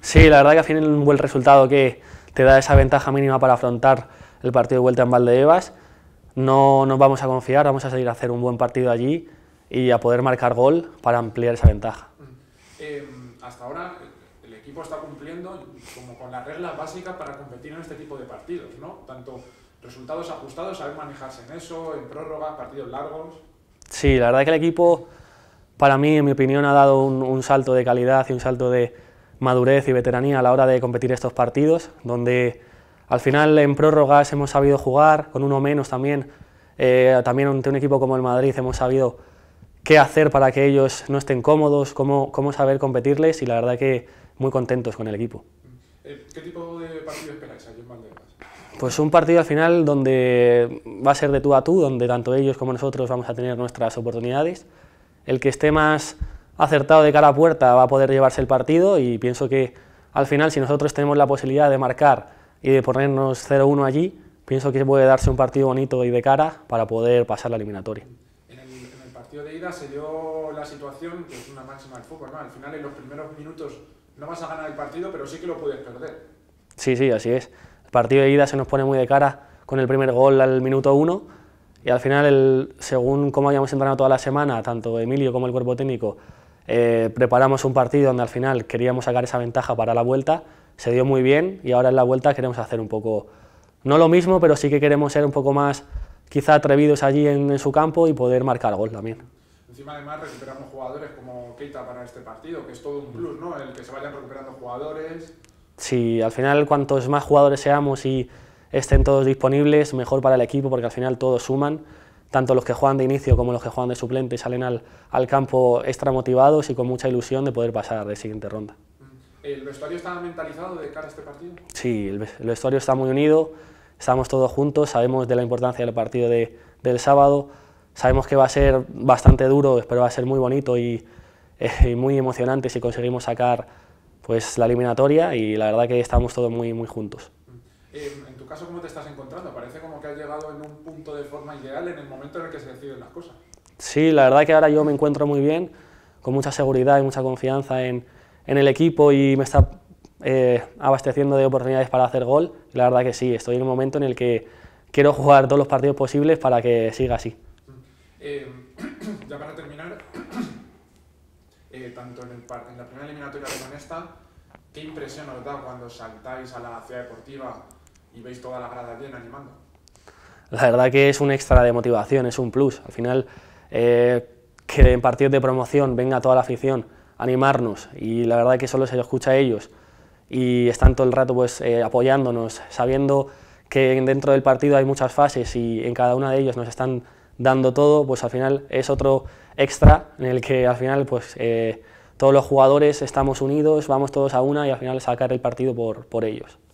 Sí, la verdad que al final un buen resultado que te da esa ventaja mínima para afrontar el partido de vuelta en Valdebebas. No nos vamos a confiar, vamos a seguir a hacer un buen partido allí y a poder marcar gol para ampliar esa ventaja. Hasta ahora el equipo está cumpliendo como con las reglas básicas para competir en este tipo de partidos, ¿no? Tanto resultados ajustados, saber manejarse en eso, en prórrogas, partidos largos. Sí, la verdad que el equipo, para mí, en mi opinión, ha dado un salto de calidad y un salto de madurez y veteranía a la hora de competir estos partidos, donde al final en prórrogas hemos sabido jugar, con uno menos también, también ante un equipo como el Madrid hemos sabido qué hacer para que ellos no estén cómodos, cómo saber competirles y la verdad que muy contentos con el equipo. ¿Qué tipo de partido esperáis allí en Valdebebas? Pues un partido al final donde va a ser de tú a tú, donde tanto ellos como nosotros vamos a tener nuestras oportunidades. El que esté más acertado de cara a puerta va a poder llevarse el partido y pienso que al final si nosotros tenemos la posibilidad de marcar y de ponernos 0-1 allí, pienso que puede darse un partido bonito y de cara para poder pasar la eliminatoria. En el partido de ida se dio la situación, que es una máxima del fútbol, ¿no? Al final en los primeros minutos no vas a ganar el partido, pero sí que lo puedes perder. Sí, así es. El partido de ida se nos pone muy de cara con el primer gol al minuto 1 y al final, según cómo habíamos entrenado toda la semana, tanto Emilio como el cuerpo técnico, preparamos un partido donde al final queríamos sacar esa ventaja para la vuelta, se dio muy bien y ahora en la vuelta queremos hacer un poco, no lo mismo, pero sí que queremos ser un poco más quizá atrevidos allí en su campo y poder marcar gol también. Encima además recuperamos jugadores como Keita para este partido, que es todo un plus, ¿no? El que se vayan recuperando jugadores. Sí, al final cuantos más jugadores seamos y estén todos disponibles, mejor para el equipo porque al final todos suman, tanto los que juegan de inicio como los que juegan de suplente salen al campo extra motivados y con mucha ilusión de poder pasar de siguiente ronda. ¿El vestuario está mentalizado de cara a este partido? Sí, el vestuario está muy unido, estamos todos juntos, sabemos de la importancia del partido del sábado, sabemos que va a ser bastante duro, pero va a ser muy bonito y muy emocionante si conseguimos sacar pues, la eliminatoria y la verdad que estamos todos muy juntos. En tu caso, ¿cómo te estás encontrando? Parece como que has llegado en un punto de forma ideal en el momento en el que se deciden las cosas. Sí, la verdad que ahora yo me encuentro muy bien, con mucha seguridad y mucha confianza en el equipo y me está abasteciendo de oportunidades para hacer gol. Y la verdad que sí, estoy en un momento en el que quiero jugar todos los partidos posibles para que siga así. Ya para terminar, tanto en la primera eliminatoria como en esta, ¿qué impresión os da cuando saltáis a la ciudad deportiva y veis toda la grada llena animando? La verdad que es un extra de motivación, es un plus. Al final, que en partidos de promoción venga toda la afición a animarnos y la verdad que solo se escucha a ellos y están todo el rato pues, apoyándonos, sabiendo que dentro del partido hay muchas fases y en cada una de ellas nos están dando todo, pues al final es otro extra en el que al final pues, todos los jugadores estamos unidos, vamos todos a una y al final sacar el partido por ellos.